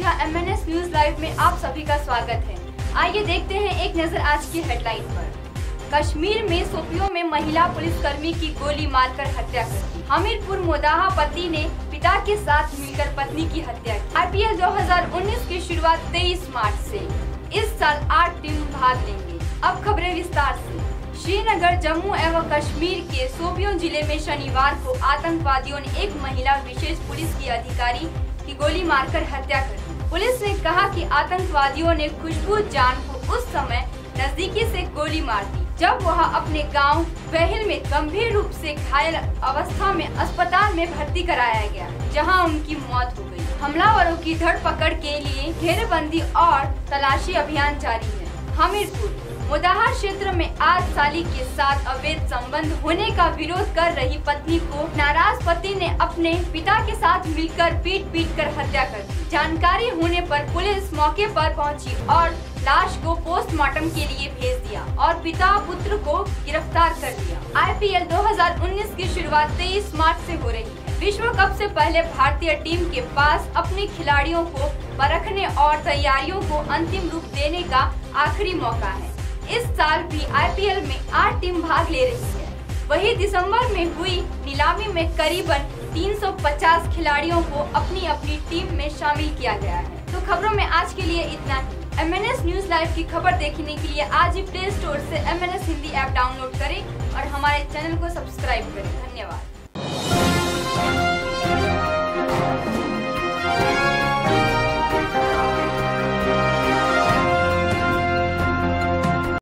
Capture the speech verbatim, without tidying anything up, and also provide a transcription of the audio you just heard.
नमस्कार, M N S news live में आप सभी का स्वागत है। आइए देखते हैं एक नजर आज की हेडलाइन पर। कश्मीर में शोपियों में महिला पुलिसकर्मी की गोली मारकर हत्या कर दी। हमीरपुर मोदाहा पति ने पिता के साथ मिलकर पत्नी की हत्या की। आई पी एल दो हज़ार उन्नीस की शुरुआत तेईस मार्च से। इस साल आठ टीम भाग लेंगे। अब खबरें विस्तार से। श्रीनगर, जम्मू एवं कश्मीर के शोपियों जिले में शनिवार को आतंकवादियों ने एक महिला विशेष पुलिस की अधिकारी की गोली मारकर हत्या कर दी। पुलिस ने कहा कि आतंकवादियों ने खुशबू जान को उस समय नजदीकी से गोली मार दी जब वह अपने गांव बहल में गंभीर रूप से घायल अवस्था में अस्पताल में भर्ती कराया गया, जहां उनकी मौत हो गई। हमलावरों की धरपकड़ के लिए घेरेबंदी और तलाशी अभियान जारी है। हमीरपुर मोदाहा क्षेत्र में आठ साली के साथ अवैध संबंध होने का विरोध कर रही पत्नी को नाराज पति ने अपने पिता के साथ मिलकर पीट पीट कर हत्या कर दी। जानकारी होने पर पुलिस मौके पर पहुंची और लाश को पोस्टमार्टम के लिए भेज दिया और पिता पुत्र को गिरफ्तार कर लिया। आई पी एल दो हज़ार उन्नीस की शुरुआत तेईस मार्च से हो रही है। विश्व कप से पहले भारतीय टीम के पास अपने खिलाड़ियों को परखने और तैयारियों को अंतिम रूप देने का आखिरी मौका है। इस साल भी आई पी एल में आठ टीम भाग ले रही है। वही दिसंबर में हुई नीलामी में करीबन तीन सौ पचास खिलाड़ियों को अपनी अपनी टीम में शामिल किया गया है। तो खबरों में आज के लिए इतना ही। M N S news live की खबर देखने के लिए आज ही प्ले स्टोर से M N S Hindi app download करें और हमारे चैनल को सब्सक्राइब करें। धन्यवाद।